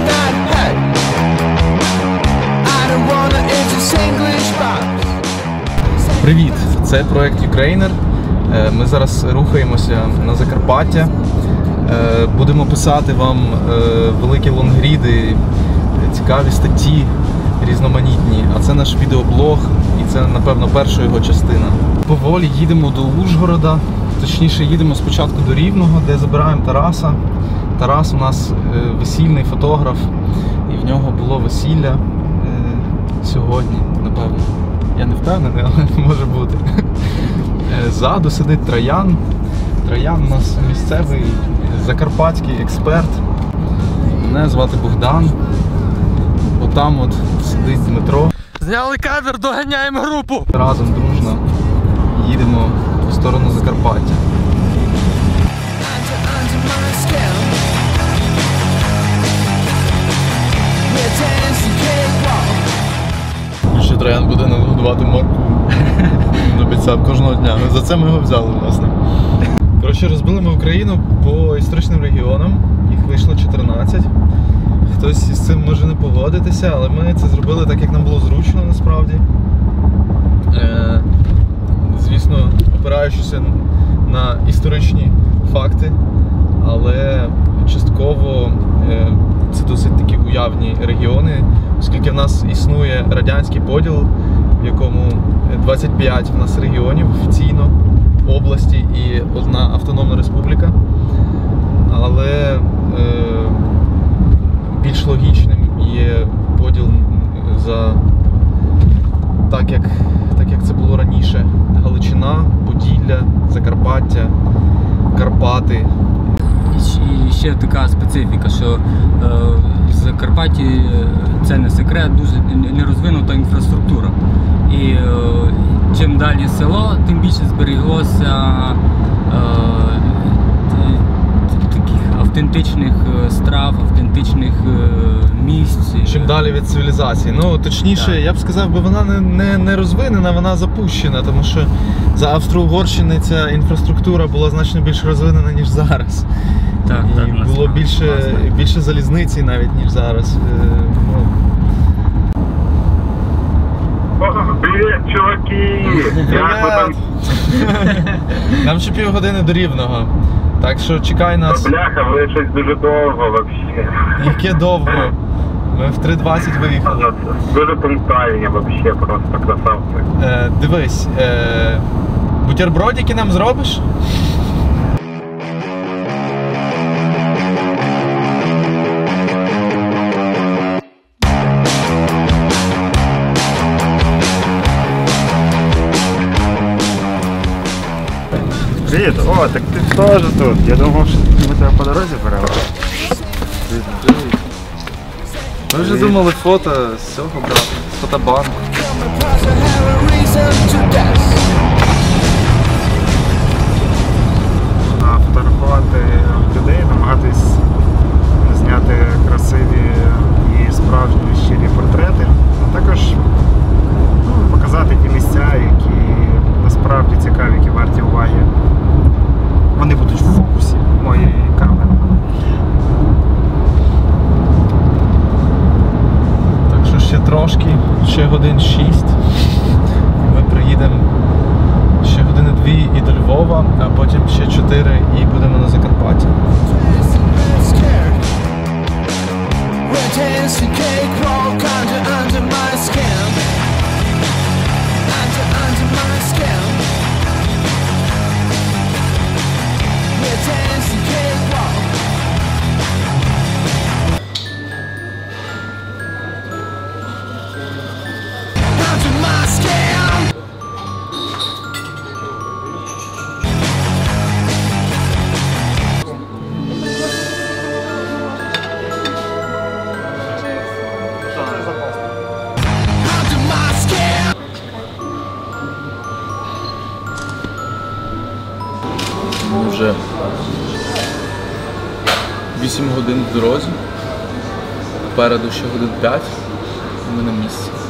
Привіт! Це проект Ukrainer. Ми зараз рухаємося на Закарпаття. Будемо писати вам великі лонгріди, цікаві статті, різноманітні. А це наш відеоблог і це, напевно, перша його частина. Поволі їдемо до Ужгорода, точніше їдемо спочатку до Рівного, де забираємо Тараса. Тарас у нас весільний фотограф і в нього було весілля сьогодні, напевно. Я не впевнений, але може бути. Ззаду сидить Троян. Троян у нас місцевий закарпатський експерт. Мене звати Богдан. Отам от сидить Дмитро. Зняли кавер, доганяємо групу! Разом дружно їдемо в сторону Закарпаття. Ще Троян буде нам годувати морку. Він обіцяв кожного дня. За це ми його взяли, власне. Коротше, розбили ми Україну по історичним регіонам. Їх вийшло 14. Хтось із цим може не погодитися, але ми це зробили так, як нам було зручно, насправді. Звісно, опираючись на історичні факти, але частково це досить такі уявні регіони, оскільки в нас існує радянський поділ, в якому 25 в нас регіонів офіційно, області і одна автономна республіка. Але більш логічним є поділ за так як це було раніше. Галичина, Поділля, Закарпаття, Карпати. І ще така специфіка, що в Закарпатті, це не секрет, дуже нерозвинута інфраструктура. І чим далі село, тим більше зберіглося таких автентичних страв, автентичних місць. Чим далі від цивілізації. Ну, точніше, так. Я б сказав, бо вона не розвинена, вона запущена, тому що за Австро-Угорщини ця інфраструктура була значно більш розвинена, ніж зараз. Так, і так, було більше залізниці навіть, ніж зараз. Привіт, чуваки! Як ви там? Нам ще півгодини до Рівного. Так що чекай нас. Бляха, ви щось дуже довго взагалі. Яке довго? Ми в 3:20 виїхали. Дуже пунктуальні взагалі, просто красавці. Дивись, бутербродики нам зробиш? Привіт, о, так ти теж тут. Я думав, що ми тебе по дорозі беремо. Ми вже думали фото з цього брати, з фотобанку. Фотографувати людей, намагатись зняти красиві і справжні щирі портрети, а також показати ті місця, які насправді цікаві, які варті уваги. Вони будуть в фокусі моєї камери. Так що ще трошки, ще годин 6. Ми приїдемо ще години 2 і до Львова, а потім ще 4 і будемо на Закарпатті. Ми вже 8 годин в дорозі, попереду ще годин 5, і ми на місці.